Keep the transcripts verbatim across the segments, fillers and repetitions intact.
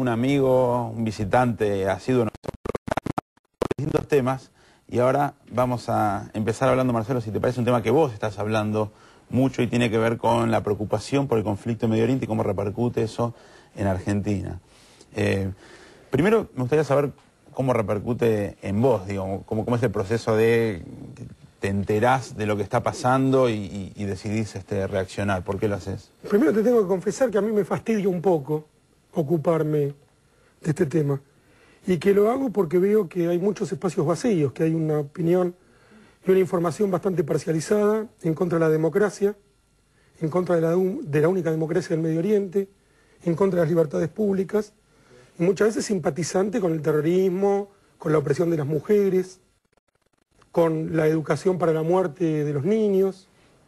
un amigo, un visitante asiduo de nuestro programa por distintos temas, y ahora vamos a empezar hablando, Marcelo, si te parece, un tema que vos estás hablando mucho y tiene que ver con la preocupación por el conflicto en Medio Oriente y cómo repercute eso en Argentina. Eh, primero, me gustaría saber cómo repercute en vos, digo, cómo, cómo es el proceso de que te enterás de lo que está pasando y, y, y decidís este, reaccionar. ¿Por qué lo haces? Primero te tengo que confesar que a mí me fastidia un poco ocuparme de este tema. Y que lo hago porque veo que hay muchos espacios vacíos, que hay una opinión y una información bastante parcializada en contra de la democracia, en contra de la, de la única democracia del Medio Oriente, en contra de las libertades públicas, y muchas veces simpatizante con el terrorismo, con la opresión de las mujeres, con la educación para la muerte de los niños.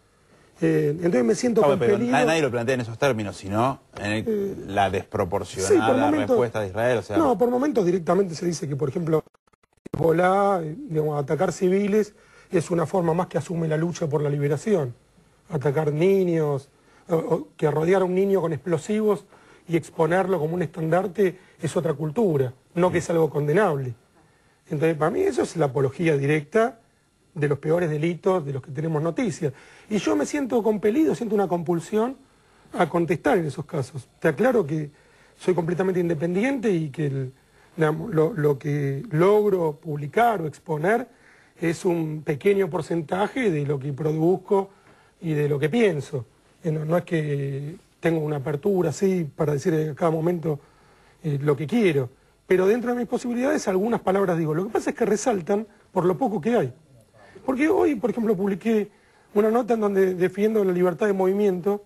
Eh, entonces me siento no, compelido... Pero nadie lo plantea en esos términos, sino en el, eh, la desproporcionada sí, momentos, respuesta de Israel. O sea, no, por momentos directamente se dice que, por ejemplo, Hezbolá, digamos, atacar civiles es una forma más que asume la lucha por la liberación. Atacar niños, o, o, que rodear a un niño con explosivos y exponerlo como un estandarte es otra cultura, no que es algo condenable. Entonces, para mí eso es la apología directa de los peores delitos de los que tenemos noticias. Y yo me siento compelido, siento una compulsión a contestar en esos casos. Te aclaro que soy completamente independiente y que el, lo, lo que logro publicar o exponer es un pequeño porcentaje de lo que produzco y de lo que pienso. No, no es que tengo una apertura así para decir en cada momento eh, lo que quiero, pero dentro de mis posibilidades algunas palabras digo. Lo que pasa es que resaltan por lo poco que hay. Porque hoy, por ejemplo, publiqué una nota en donde defiendo la libertad de movimiento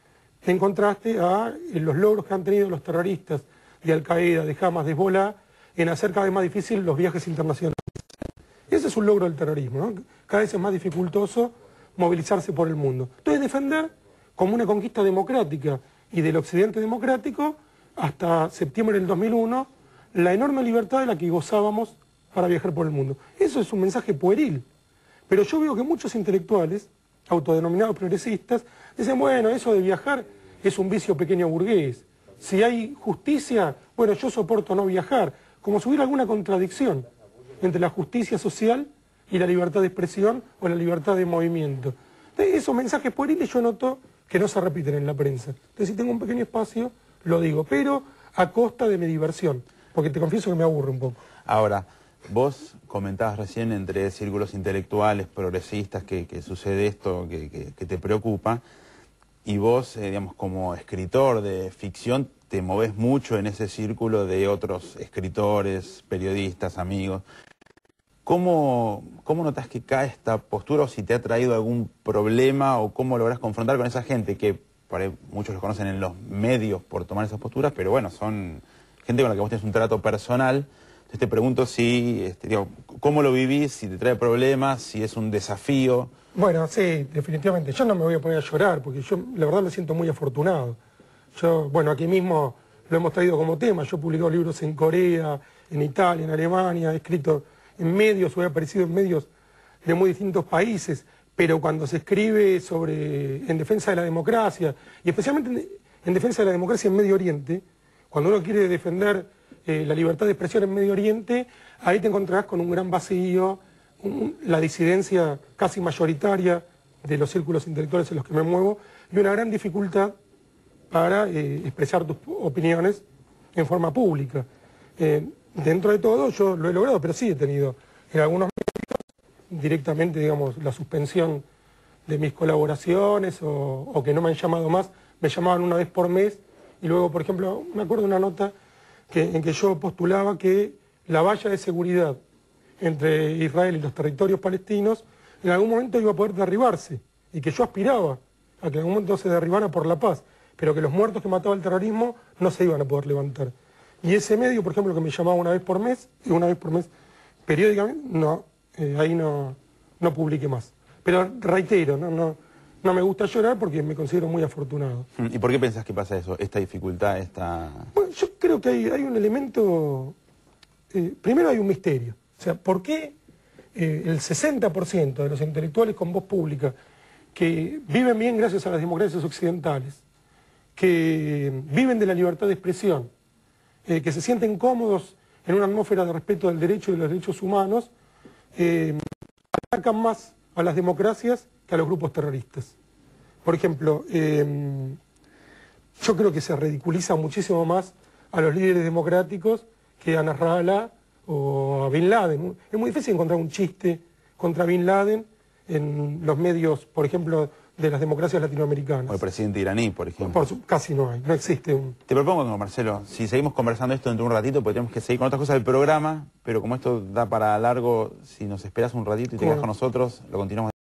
en contraste a los logros que han tenido los terroristas de Al-Qaeda, de Hamas, de Hezbollah, en hacer cada vez más difícil los viajes internacionales. Ese es un logro del terrorismo, ¿no? Cada vez es más dificultoso movilizarse por el mundo. Entonces defender como una conquista democrática y del occidente democrático hasta septiembre del dos mil uno la enorme libertad de la que gozábamos para viajar por el mundo. Eso es un mensaje pueril. Pero yo veo que muchos intelectuales, autodenominados progresistas, dicen, bueno, eso de viajar es un vicio pequeño burgués. Si hay justicia, bueno, yo soporto no viajar. Como si hubiera alguna contradicción entre la justicia social y la libertad de expresión o la libertad de movimiento. Entonces, esos mensajes pueriles yo noto que no se repiten en la prensa. Entonces, si tengo un pequeño espacio, lo digo, pero a costa de mi diversión, porque te confieso que me aburre un poco. Ahora, vos comentabas recién entre círculos intelectuales, progresistas, que, que sucede esto, que, que, que te preocupa, y vos, eh, digamos, como escritor de ficción, te movés mucho en ese círculo de otros escritores, periodistas, amigos. ¿Cómo, cómo notas que cae esta postura, o si te ha traído algún problema, o cómo lográs confrontar con esa gente que por ahí muchos los conocen en los medios por tomar esas posturas, pero bueno, son gente con la que vos tenés un trato personal? Entonces te pregunto si, este, digo, cómo lo vivís, si te trae problemas, si es un desafío. Bueno, sí, definitivamente. Yo no me voy a poner a llorar, porque yo la verdad me siento muy afortunado. Yo, bueno, aquí mismo lo hemos traído como tema. Yo he publicado libros en Corea, en Italia, en Alemania, he escrito en medios o he aparecido en medios de muy distintos países, pero cuando se escribe sobre en defensa de la democracia, y especialmente en, en defensa de la democracia en Medio Oriente, cuando uno quiere defender eh, la libertad de expresión en Medio Oriente, ahí te encontrarás con un gran vacío, un, la disidencia casi mayoritaria de los círculos intelectuales en los que me muevo, y una gran dificultad para eh, expresar tus opiniones en forma pública. Eh, dentro de todo yo lo he logrado, pero sí he tenido en algunos medios directamente, digamos, la suspensión de mis colaboraciones o, o que no me han llamado más. Me llamaban una vez por mes y luego, por ejemplo, me acuerdo de una nota que, en que yo postulaba que la valla de seguridad entre Israel y los territorios palestinos en algún momento iba a poder derribarse y que yo aspiraba a que en algún momento se derribara por la paz, pero que los muertos que mataba el terrorismo no se iban a poder levantar. Y ese medio, por ejemplo, que me llamaba una vez por mes, y una vez por mes periódicamente, no, eh, ahí no, no publiqué más. Pero reitero, no, no, no me gusta llorar porque me considero muy afortunado. ¿Y por qué pensás que pasa eso, esta dificultad, esta...? Bueno, yo creo que hay, hay un elemento, eh, primero hay un misterio. O sea, ¿por qué eh, el sesenta por ciento de los intelectuales con voz pública que viven bien gracias a las democracias occidentales, que viven de la libertad de expresión, eh, que se sienten cómodos en una atmósfera de respeto del derecho y de los derechos humanos, eh, atacan más a las democracias que a los grupos terroristas. Por ejemplo, eh, yo creo que se ridiculiza muchísimo más a los líderes democráticos que a Nasrallah o a Bin Laden. Es muy difícil encontrar un chiste contra Bin Laden en los medios, por ejemplo, de las democracias latinoamericanas. O el presidente iraní, por ejemplo. Por su, casi no hay, no existe un... Te propongo, Marcelo, si seguimos conversando esto dentro de un ratito, porque tenemos que seguir con otras cosas del programa, pero como esto da para largo, si nos esperas un ratito y te quedas con nosotros, lo continuamos.